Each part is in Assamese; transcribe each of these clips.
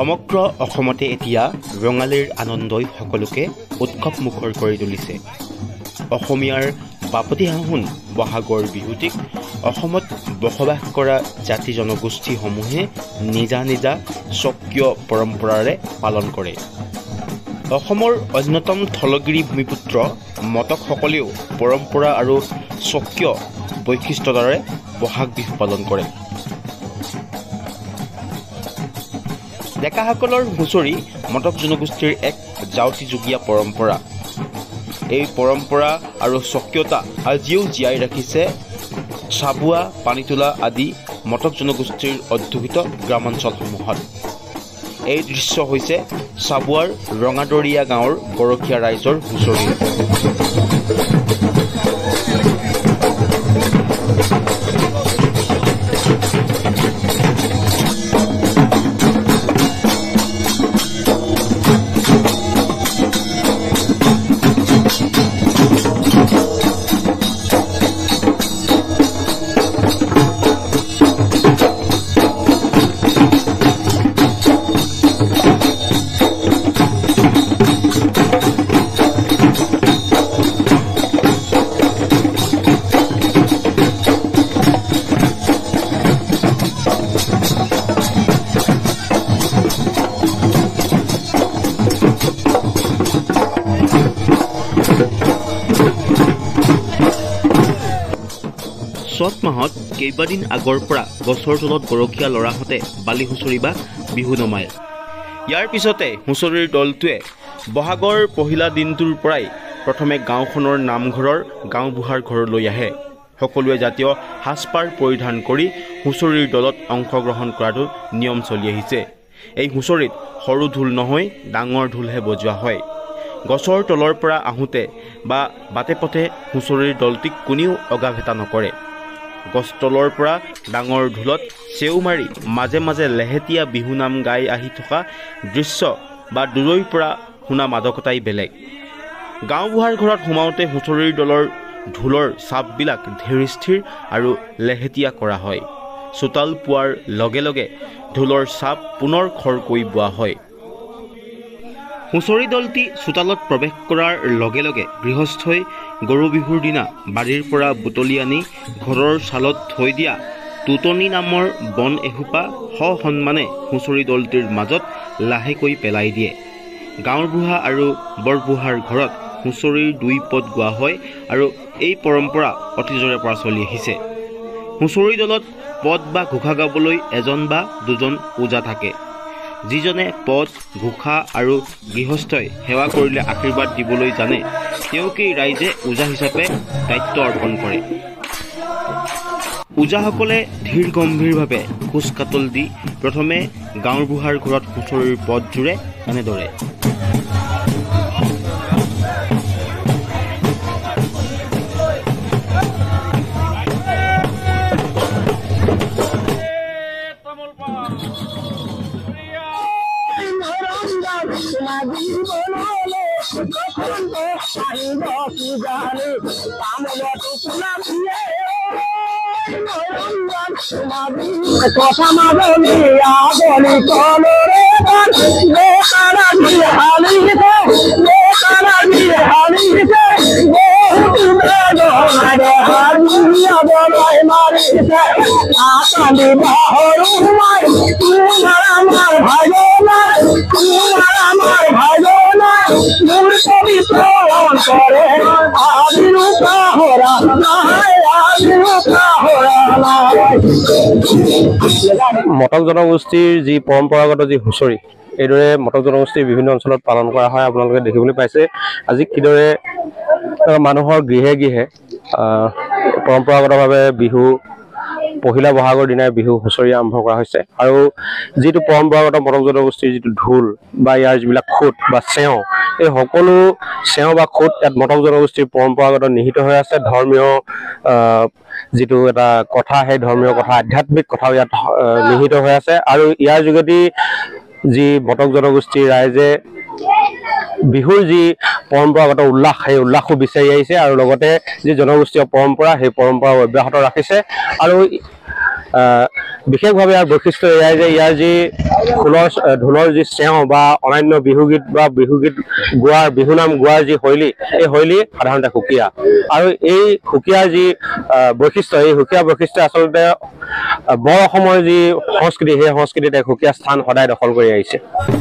সমগ্ৰ অসমতে এতিয়া ৰঙালীৰ আনন্দই সকলোকে উৎসৱমুখৰ কৰি তুলিছে। অসমীয়াৰ বাপতি সাহোন বহাগৰ বিহুটিক অসমত বসবাস কৰা জাতি জনগোষ্ঠীসমূহে নিজা নিজা স্বকীয় পৰম্পৰাৰে পালন কৰে। অসমৰ অন্যতম থলগিৰি ভূমিপুত্ৰ মটকসকলেও পৰম্পৰা আৰু স্বকীয় বৈশিষ্ট্যৰে বহাগ বিহু পালন কৰে। ডেকাসকলৰ হুঁচৰি মটক জনগোষ্ঠীৰ এক জাউতিযুগীয়া পৰম্পৰা। এই পৰম্পৰা আৰু স্বকীয়তা আজিও জীয়াই ৰাখিছে চাবুৱা, পানীতোলা আদি মটক জনগোষ্ঠীৰ অধ্যুষিত গ্ৰামাঞ্চলসমূহত। এই দৃশ্য হৈছে চাবুৱাৰ ৰঙাদৰীয়া গাঁৱৰ গৰখীয়া ৰাইজৰ হুঁচৰি। চ'ত মাহত কেইবাদিন আগৰ পৰা গছৰ তলত গৰখীয়া ল'ৰাহঁতে বালি হুঁচৰি বা বিহু নমায়। ইয়াৰ পিছতে হুঁচৰিৰ দলটোৱে বহাগৰ পহিলা দিনটোৰ পৰাই প্ৰথমে গাঁওখনৰ নামঘৰৰ গাঁওবুঢ়াৰ ঘৰলৈ আহে। সকলোৱে জাতীয় সাজপাৰ পৰিধান কৰি হুঁচৰিৰ দলত অংশগ্ৰহণ কৰাটো নিয়ম চলি আহিছে। এই হুঁচৰিত সৰু ঢোল নহয়, ডাঙৰ ঢোলহে বজোৱা হয়। গছৰ তলৰ পৰা আহোঁতে বা বাটে পথে হুঁচৰিৰ দলটিক কোনেও অগা ভেটা নকৰে। গছতলৰ পৰা ডাঙৰ ঢোলত চেউ মাৰি মাজে মাজে লেহেটীয়া বিহুনাম গাই আহি থকা দৃশ্য বা দূৰৈৰ পৰা শুনা মাদকতাই বেলেগ। গাঁওবুঢ়াৰ ঘৰত সোমাওঁতে হুঁচৰিৰ দলৰ ঢোলৰ চাপবিলাক ধীৰ স্থিৰ আৰু লেহেটীয়া কৰা হয়। চোতাল পোৱাৰ লগে লগে ঢোলৰ চাপ পুনৰ খৰকৈ বোৱা হয়। হুঁচৰি দলটি চোতালত প্ৰৱেশ কৰাৰ লগে লগে গৃহস্থই গৰু বিহুৰ দিনা বাৰীৰ পৰা বুটলি আনি ঘৰৰ চালত থৈ দিয়া টুটনি নামৰ বন এসোপা সসন্মানে হুঁচৰি দলটিৰ মাজত লাহেকৈ পেলাই দিয়ে। গাঁৱৰ বুঢ়া আৰু বৰবুঢ়াৰ ঘৰত হুঁচৰিৰ দুই পদ গোৱা হয় আৰু এই পৰম্পৰা অতীজৰে পৰা চলি আহিছে। হুঁচৰি দলত পদ বা ঘোষা গাবলৈ এজন বা দুজন ওজা থাকে। যিজনে পদ, ঘোষা আৰু গৃহস্থই সেৱা কৰিলে আশীৰ্বাদ দিবলৈ জানে, তেওঁকেই ৰাইজে ওজা হিচাপে দায়িত্ব অৰ্পণ কৰে। ওজাসকলে ধীৰ গম্ভীৰভাৱে খোজ কাটল দি প্ৰথমে গাঁৱৰ বুঢ়াৰ ঘৰত হুঁচৰিৰ পদ জোৰে এনেদৰে। কথা মানি বলি কলরে মটক জনগোষ্ঠীৰ যি পৰম্পৰাগত যি হুঁচৰি, এইদৰে মটক জনগোষ্ঠীৰ বিভিন্ন অঞ্চলত পালন কৰা হয়। আপোনালোকে দেখিবলৈ পাইছে আজি কিদৰে মানুহৰ গৃহে গৃহে পৰম্পৰাগতভাৱে বিহু পহিলা বহাগৰ দিনাই বিহু হুঁচৰি আৰম্ভ কৰা হৈছে। আৰু যিটো পৰম্পৰাগত মটক জনগোষ্ঠীৰ যিটো ঢোল বা ইয়াৰ যিবিলাক খুঁট বা চেওঁ, এই সকলো চেওঁ বা খুঁট ইয়াত মটক জনগোষ্ঠীৰ পৰম্পৰাগত নিহিত হৈ আছে। ধৰ্মীয় যিটো এটা কথা, সেই ধৰ্মীয় কথা, আধ্যাত্মিক কথাও ইয়াত নিহিত হৈ আছে। আৰু ইয়াৰ যোগেদি যি মটক জনগোষ্ঠীৰ ৰাইজে বিহুৰ যি পৰম্পৰাগত উল্লাস, সেই উল্লাসো বিচাৰি আহিছে আৰু লগতে যি জনগোষ্ঠীয় পৰম্পৰা, সেই পৰম্পৰা অব্যাহত ৰাখিছে। আৰু বিশেষভাৱে ইয়াৰ বৈশিষ্ট্য এয়াই যে ইয়াৰ যি ঢোলৰ যি চেও বা অন্যান্য বিহুগীত বা বিহুগীত গোৱাৰ বিহুনাম গোৱাৰ যি শৈলী, এই শৈলী সাধাৰণতে সুকীয়া। আৰু এই সুকীয়া যি বৈশিষ্ট্য, এই সুকীয়া বৈশিষ্ট্য আচলতে বৰ অসমৰ যি সংস্কৃতি, সেই সংস্কৃতিত এক সুকীয়া স্থান সদায় দখল কৰি আহিছে।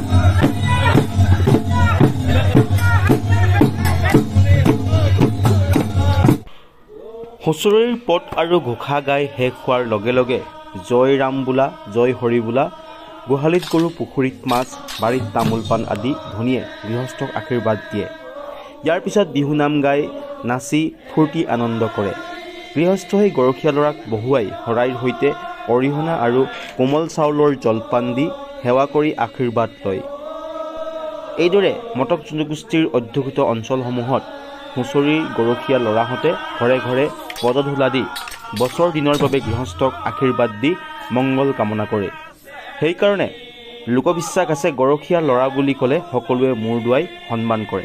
হুঁচৰিৰ পদ আৰু ঘোষা গাই শেষ হোৱাৰ লগে লগে জয় ৰাম বোলা, জয় হৰি বোলা, গোহালিত গৰু পুখুৰীত মাছ, বাৰীত তামোল পাণ আদি ধ্বনিয়ে গৃহস্থক আশীৰ্বাদ দিয়ে। ইয়াৰ পিছত বিহুনাম গাই নাচি ফূৰ্তি আনন্দ কৰে। গৃহস্থই গৰখীয়া ল'ৰাক বহুৱাই শৰাইৰ সৈতে অৰিহণা আৰু কোমল চাউলৰ জলপান দি সেৱা কৰি আশীৰ্বাদ লয়। এইদৰে মটক জনগোষ্ঠীৰ অধ্যুষিত অঞ্চলসমূহত হুঁচৰিৰ গৰখীয়া ল'ৰাহঁতে ঘৰে ঘৰে পদধূলা দি বছৰ দিনৰ বাবে গৃহস্থক আশীৰ্বাদ দি মংগল কামনা কৰে। সেইকাৰণে লোকবিশ্বাস আছে, গৰখীয়া ল'ৰা বুলি ক'লে সকলোৱে মূৰ দোৱাই সন্মান কৰে।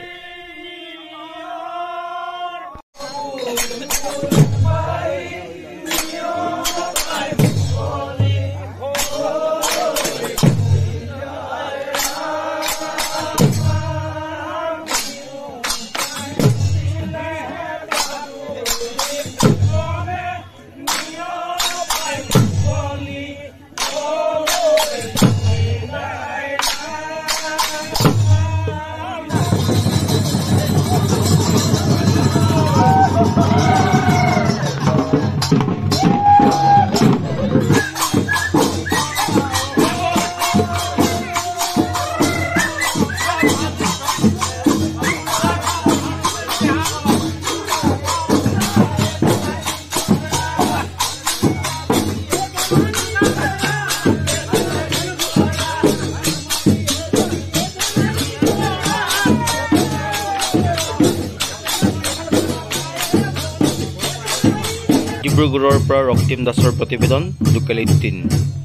ডিব্ৰুগড়ৰ পৰা ৰক্তিম দাসৰ প্ৰতিবেদন, লোকেল 18।